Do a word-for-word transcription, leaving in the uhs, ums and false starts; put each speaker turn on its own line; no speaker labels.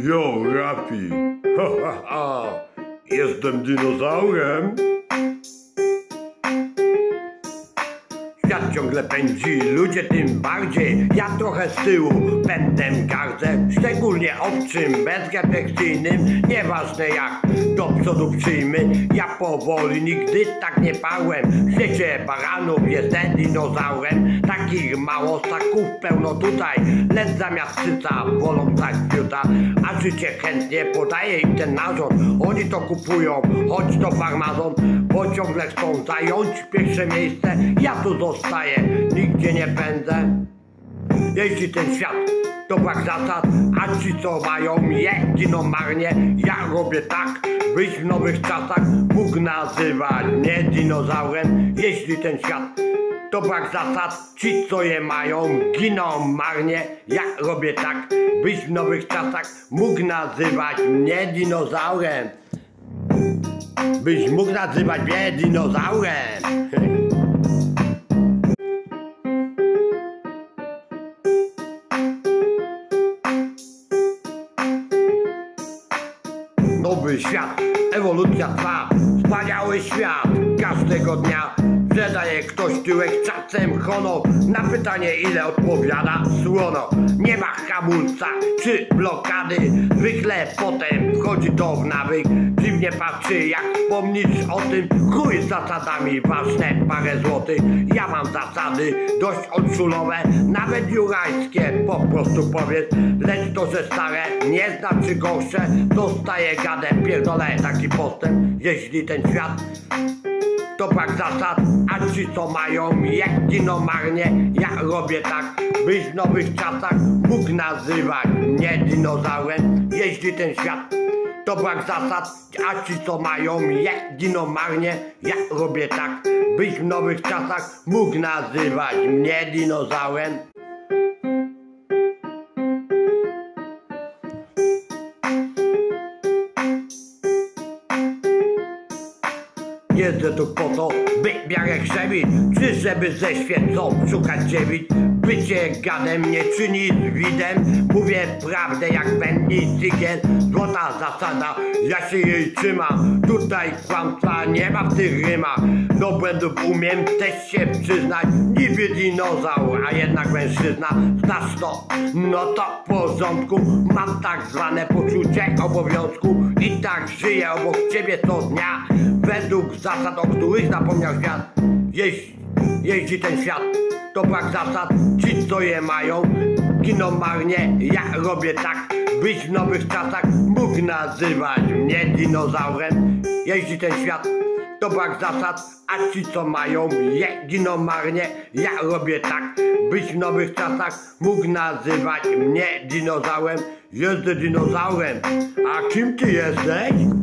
Jo, Rafi, ha, ha, ha. Jestem dinozaurem. Świat ciągle pędzi, ludzie tym bardziej. Ja trochę z tyłu pędem gardzę, szczególnie obcym, bezrefleksyjnym. Nieważne jak do przodu przyjmy. Ja powoli nigdy tak nie parłem. W świecie baranów jestem dinozaurem. Takich mało ssaków pełno tutaj, lecz zamiast cyca wolą tak fiuta. A życie chętnie podaje im ten narząd. Oni to kupują, choć to farmazon, bo ciągle chcą zająć pierwsze miejsce. Ja tu zostaję, nigdzie nie pędzę. Jeśli ten świat to brak zasad, a ci co mają je giną marnie. Ja robię tak, byś w nowych czasach mógł nazywać mnie dinozaurem. Jeśli ten świat to brak zasad, ci co je mają giną marnie. Ja robię tak, byś w nowych czasach mógł nazywać mnie dinozaurem. Byś mógł nazywać mnie dinozaurem. Nowy świat, ewolucja trwa, wspaniały świat każdego dnia. Sprzedaje ktoś tyłek czasem honor, na pytanie ile odpowiada słono. Nie ma hamulca czy blokady, zwykle potem wchodzi to w nawyk. Dziwnie patrzy jak wspomnisz o tym, chuj z zasadami, ważne parę złotych. Ja mam zasady dość oldschoolowe, nawet jurajskie po prostu powiedz. Lecz to, że stare nie znaczy gorsze, zostaje gadem, pierdolę taki postęp. Jeśli ten świat to brak zasad, a ci co mają jak giną marnie. Ja robię tak, byś w nowych czasach mógł nazywać mnie dinozaurem. Jeśli ten świat to brak zasad, a ci co mają jak giną marnie. Ja robię tak, byś w nowych czasach mógł nazywać mnie dinozaurem. Jeżdżę tu po to, by miarę krzewić, czy żeby ze świecą szukać dziewic. Bycie gadem nie czyni z widem, mówię prawdę jak Benny Siegel. Złota zasada, ja się jej trzymam, tutaj kłamstwa nie ma w tych rymach. Do błędów umiem też się przyznać, niby dinozaur, a jednak mężczyzna. Znasz to? No to w porządku, mam tak zwane poczucie obowiązku i tak żyję obok ciebie co dnia, według zasad, o których zapomniał świat. Jeśli, jeśli ten świat to brak zasad, ci co je mają giną marnie. Ja robię tak, byś w nowych czasach mógł nazywać mnie dinozaurem. Jeśli ten świat to brak zasad, a ci co mają je giną marnie. Ja robię tak, byś w nowych czasach mógł nazywać mnie dinozaurem. Jeżdżę dinozaurem, a kim ty jesteś?